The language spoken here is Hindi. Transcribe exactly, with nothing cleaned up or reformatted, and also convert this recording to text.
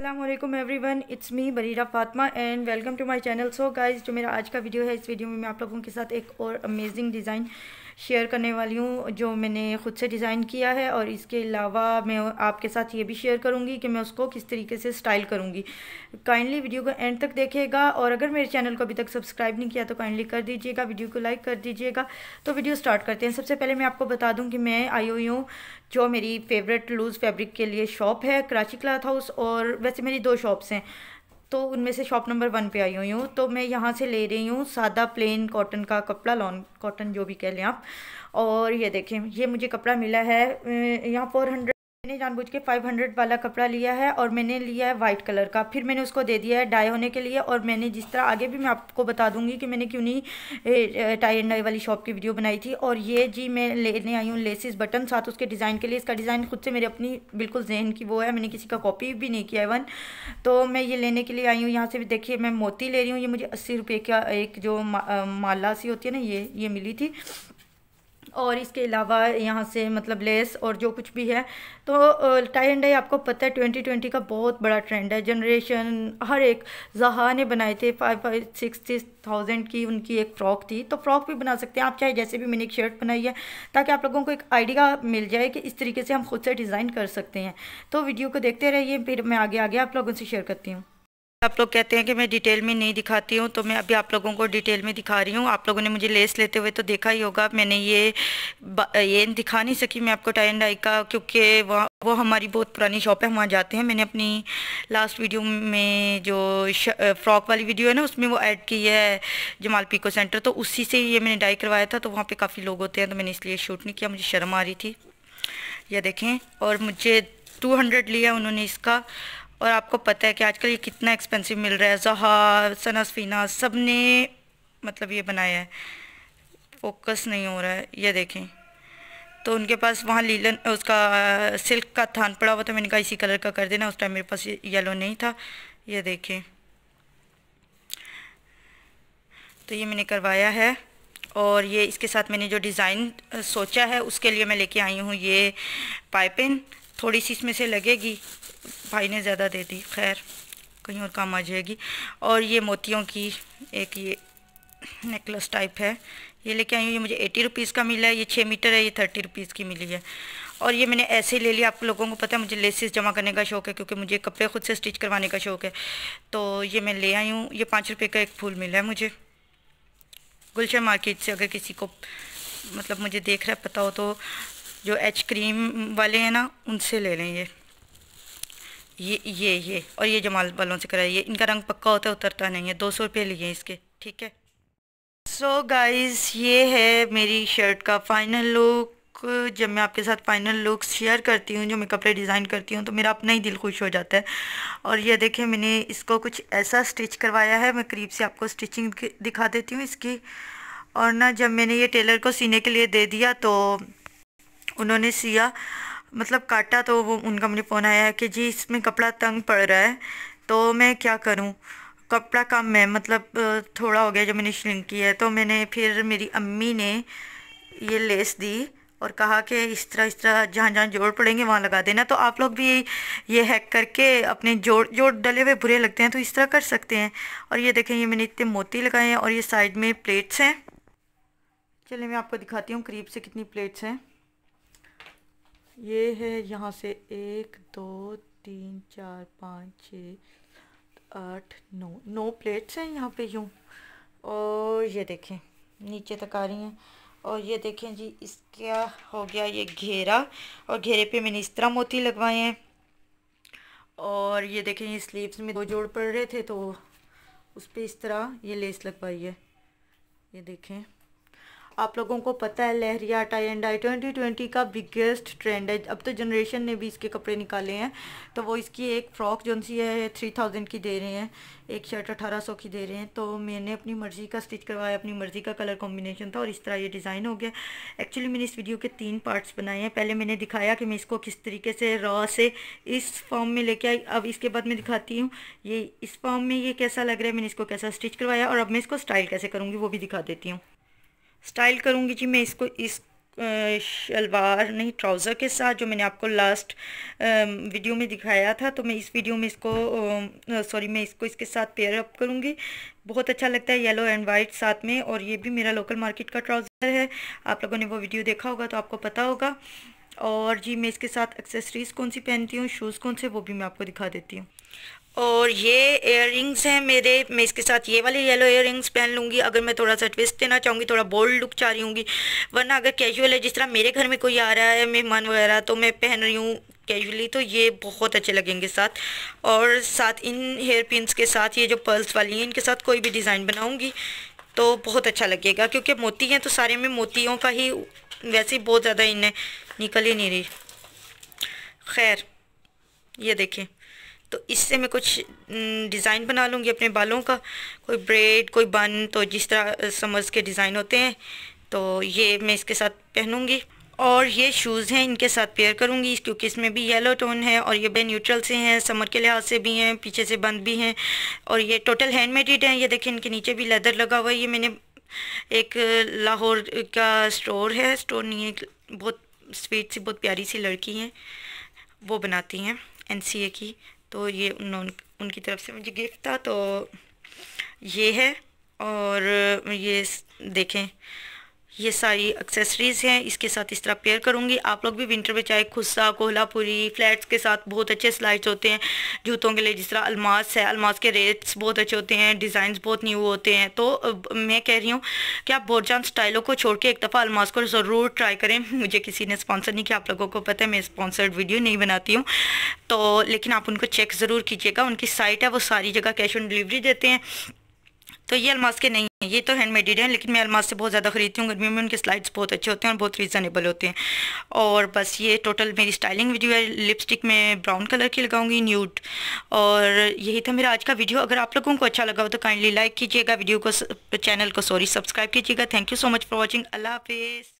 अस्सलामुअलैकुम everyone, it's me Barira Fatima and welcome to my channel. So guys, जो मेरा आज का वीडियो है, इस वीडियो में मैं आप लोगों के साथ एक और अमेजिंग डिज़ाइन शेयर करने वाली हूँ जो मैंने ख़ुद से डिज़ाइन किया है। और इसके अलावा मैं आपके साथ ये भी शेयर करूँगी कि मैं उसको किस तरीके से स्टाइल करूँगी। काइंडली वीडियो को एंड तक देखिएगा और अगर मेरे चैनल को अभी तक सब्सक्राइब नहीं किया तो काइंडली कर दीजिएगा, वीडियो को लाइक कर दीजिएगा। तो वीडियो स्टार्ट करते हैं। सबसे पहले मैं आपको बता दूँ कि मैं आई हुई हूँ जो मेरी फेवरेट लूज़ फैब्रिक के लिए शॉप है, कराची क्लॉथ हाउस। और वैसे मेरी दो शॉप्स हैं, तो उनमें से शॉप नंबर वन पे आई हुई हूँ। तो मैं यहाँ से ले रही हूँ सादा प्लेन कॉटन का कपड़ा, लॉन कॉटन जो भी कह लें आप। और ये देखें, ये मुझे कपड़ा मिला है यहाँ फोर हंड्रेड। मैंने जानबूझ के फाइव हंड्रेड वाला कपड़ा लिया है और मैंने लिया है वाइट कलर का। फिर मैंने उसको दे दिया है डाई होने के लिए। और मैंने जिस तरह आगे भी मैं आपको बता दूंगी कि मैंने क्यों नहीं टाई एंड डाई वाली शॉप की वीडियो बनाई थी। और ये जी मैं लेने आई हूँ लेसिस बटन साथ उसके डिज़ाइन के लिए। इसका डिज़ाइन खुद से मेरे अपनी बिल्कुल जहन की वो है, मैंने किसी का कॉपी भी नहीं किया है वन। तो मैं ये लेने के लिए आई हूँ। यहाँ से भी देखिए मैं मोती ले रही हूँ। ये मुझे अस्सी रुपये का एक जो मा, माला सी होती है ना, ये ये मिली थी। और इसके अलावा यहाँ से मतलब लेस और जो कुछ भी है। तो टाई एंड डाई आपको पता है ट्वेंटी ट्वेंटी का बहुत बड़ा ट्रेंड है। जनरेशन हर एक ज़हा ने बनाए थे, फाइव फाइव सिक्सटी थाउजेंड की उनकी एक फ़्रॉक थी। तो फ्रॉक भी बना सकते हैं आप, चाहे जैसे भी मैंने एक शर्ट बनाई है, ताकि आप लोगों को एक आइडिया मिल जाए कि इस तरीके से हम खुद से डिज़ाइन कर सकते हैं। तो वीडियो को देखते रहिए, फिर मैं आगे आगे आप लोगों से शेयर करती हूँ। आप लोग कहते हैं कि मैं डिटेल में नहीं दिखाती हूँ, तो मैं अभी आप लोगों को डिटेल में दिखा रही हूँ। आप लोगों ने मुझे लेस लेते हुए तो देखा ही होगा। मैंने ये ये दिखा नहीं सकी मैं आपको टाई एंड डाई का, क्योंकि वहाँ वो हमारी बहुत पुरानी शॉप है, वहाँ जाते हैं। मैंने अपनी लास्ट वीडियो में जो फ्रॉक वाली वीडियो है ना, उसमें वो ऐड की है जमाल पीको सेंटर, तो उसी से ये मैंने डाई करवाया था। तो वहाँ पर काफ़ी लोग होते हैं, तो मैंने इसलिए शूट नहीं किया, मुझे शर्म आ रही थी। यह देखें, और मुझे टू हंड्रेड लिया उन्होंने इसका। और आपको पता है कि आजकल ये कितना एक्सपेंसिव मिल रहा है। ज़हा, सनसफीना सब ने मतलब ये बनाया है। फोकस नहीं हो रहा है, ये देखें। तो उनके पास वहाँ लीलन उसका सिल्क का थान पड़ा हुआ था, मैंने कहा इसी कलर का कर देना। उस टाइम मेरे पास येलो नहीं था, ये देखें। तो ये मैंने करवाया है। और ये इसके साथ मैंने जो डिज़ाइन सोचा है उसके लिए मैं लेके आई हूँ ये पाइपिंग। थोड़ी सी इसमें से लगेगी, भाई ने ज़्यादा दे दी, खैर कहीं और काम आ जाएगी। और ये मोतियों की एक ये नेकलेस टाइप है, ये लेके आई हूँ। ये मुझे एटी रुपीज़ का मिला है। ये छः मीटर है, ये थर्टी रुपीज़ की मिली है। और ये मैंने ऐसे ही ले लिया। आप लोगों को पता है मुझे लेसेस जमा करने का शौक़ है, क्योंकि मुझे कपड़े खुद से स्टिच करवाने का शौक़ है। तो ये मैं ले आई हूँ। ये पाँच रुपये का एक फूल मिला है मुझे गुलशन मार्केट से। अगर किसी को मतलब मुझे देख रहा है पता हो, तो जो एच क्रीम वाले हैं ना, उनसे ले लें। ये ये ये ये और ये जमाल वालों से कराइए, इनका रंग पक्का होता है, उतरता नहीं है। दो सौ रुपये लिए इसके, ठीक है। सो गाइस, ये है मेरी शर्ट का फाइनल लुक। जब मैं आपके साथ फाइनल लुक शेयर करती हूँ, जो मैं कपड़े डिज़ाइन करती हूँ, तो मेरा अपना ही दिल खुश हो जाता है। और ये देखें, मैंने इसको कुछ ऐसा स्टिच करवाया है। मैं करीब से आपको स्टिचिंग दिखा देती हूँ इसकी। और ना जब मैंने ये टेलर को सीने के लिए दे दिया, तो उन्होंने सिया मतलब काटा, तो वो उनका मुझे फ़ोन आया है कि जी इसमें कपड़ा तंग पड़ रहा है, तो मैं क्या करूं, कपड़ा कम है, मतलब थोड़ा हो गया जब मैंने श्रिंक किया है। तो मैंने फिर मेरी अम्मी ने ये लेस दी और कहा कि इस तरह इस तरह जहाँ जहाँ जोड़ पड़ेंगे वहाँ लगा देना। तो आप लोग भी ये हैक करके अपने जोड़ जोड़ डले हुए बुरे लगते हैं, तो इस तरह कर सकते हैं। और ये देखें, ये मैंने इतने मोती लगाए हैं। और ये साइड में प्लेट्स हैं। चलिए मैं आपको दिखाती हूँ करीब से कितनी प्लेट्स हैं। ये है यहाँ से एक दो तीन चार पाँच छः आठ नौ नौ प्लेट्स हैं यहाँ पे यूँ। और ये देखें नीचे तक आ रही हैं। और ये देखें जी, इसका हो गया ये घेरा, और घेरे पे मैंने इस तरह मोती लगवाए हैं। और ये देखें, ये स्लीव्स में दो जोड़ पड़ रहे थे, तो उस पर इस तरह ये लेस लगवाई है। ये देखें, आप लोगों को पता है leheriya tie and dye twenty twenty का बिगेस्ट ट्रेंड है। अब तो जनरेशन ने भी इसके कपड़े निकाले हैं। तो वो इसकी एक फ़्रॉक जो सी है थ्री थाउजेंड की दे रहे हैं, एक शर्ट अठारह सौ की दे रहे हैं। तो मैंने अपनी मर्ज़ी का स्टिच करवाया, अपनी मर्ज़ी का कलर कॉम्बिनेशन था, और इस तरह ये डिज़ाइन हो गया। एक्चुअली मैंने इस वीडियो के तीन पार्ट्स बनाए हैं। पहले मैंने दिखाया कि मैं इसको किस तरीके से रॉ से इस फॉर्म में लेके आई। अब इसके बाद मैं दिखाती हूँ ये इस फॉर्म में ये कैसा लग रहा है, मैंने इसको कैसा स्टिच करवाया, और अब मैं इसको स्टाइल कैसे करूँगी वो भी दिखा देती हूँ। स्टाइल करूँगी जी मैं इसको इस शलवार नहीं ट्राउज़र के साथ, जो मैंने आपको लास्ट वीडियो में दिखाया था। तो मैं इस वीडियो में इसको सॉरी मैं इसको इसके साथ पेयर अप करूँगी। बहुत अच्छा लगता है येलो एंड वाइट साथ में। और ये भी मेरा लोकल मार्केट का ट्राउज़र है, आप लोगों ने वो वीडियो देखा होगा तो आपको पता होगा। और जी मैं इसके साथ एक्सेसरीज़ कौन सी पहनती हूँ, शूज़ कौन से, वो भी मैं आपको दिखा देती हूँ। और ये इयररिंग्स हैं मेरे, मैं इसके साथ ये वाले येलो इयररिंग्स पहन लूँगी अगर मैं थोड़ा सा ट्विस्ट देना चाहूँगी, थोड़ा बोल्ड लुक चाह रही हूँगी। वरना अगर कैजुअल है, जिस तरह मेरे घर में कोई आ रहा है मेहमान वगैरह, तो मैं पहन रही हूँ कैजुअली, तो ये बहुत अच्छे लगेंगे साथ। और साथ इन हेयर पिन्स के साथ ये जो पर्ल्स वाली हैं, इनके साथ कोई भी डिज़ाइन बनाऊँगी तो बहुत अच्छा लगेगा, क्योंकि मोती हैं तो सारे में मोतियों का ही, वैसे ही बहुत ज़्यादा इन्हें निकल ही नहीं रही। खैर ये देखें, तो इससे मैं कुछ डिज़ाइन बना लूँगी अपने बालों का, कोई ब्रेड, कोई बन, तो जिस तरह समर्स के डिज़ाइन होते हैं तो ये मैं इसके साथ पहनूँगी। और ये शूज़ हैं, इनके साथ पेयर करूँगी क्योंकि इसमें भी येलो टोन है और ये बे न्यूट्रल से हैं, समर के लिहाज से भी हैं, पीछे से बंद भी हैं और ये टोटल हैंडमेड हैं। ये देखें इनके नीचे भी लेदर लगा हुआ है। ये मैंने एक लाहौर का स्टोर है, स्टोर नहीं है, बहुत स्वीट सी बहुत प्यारी सी लड़की हैं, वो बनाती हैं एन सी ए की, तो ये उन, उनकी तरफ से मुझे गिफ्ट था, तो ये है। और ये देखें ये सारी एक्सेसरीज़ हैं, इसके साथ इस तरह पेयर करूँगी। आप लोग भी विंटर में चाहे खुस्सा, कोल्हापुरी, फ्लैट्स के साथ बहुत अच्छे स्लाइड्स होते हैं जूतों के लिए, जिस तरह अलमास है, अलमास के रेट्स बहुत अच्छे होते हैं, डिज़ाइंस बहुत न्यू होते हैं। तो मैं कह रही हूँ कि आप बोरजान स्टाइलों को छोड़ के एक दफ़ा अलमास को ज़रूर ट्राई करें। मुझे किसी ने स्पॉन्सर नहीं किया, आप लोगों को पता है मैं स्पॉन्सर्ड वीडियो नहीं बनाती हूँ, तो लेकिन आप उनको चेक ज़रूर कीजिएगा। उनकी साइट है, वो सारी जगह कैश ऑन डिलीवरी देते हैं। तो ये अलमास के नहीं हैं, ये तो हैंडमेड हैं, लेकिन मैं अलमास से बहुत ज़्यादा ख़रीदती हूँ। गर्मियों में उनके स्लाइड्स बहुत अच्छे होते हैं और बहुत रीज़नेबल होते हैं। और बस ये टोटल मेरी स्टाइलिंग वीडियो है। लिपस्टिक में ब्राउन कलर की लगाऊंगी, न्यूड। और यही था मेरा आज का वीडियो। अगर आप लोगों को अच्छा लगा हो तो काइंडली लाइक कीजिएगा, वीडियो को, चैनल को सॉरी सब्सक्राइब कीजिएगा। Thank you so much for watching. Allah हाफिज़।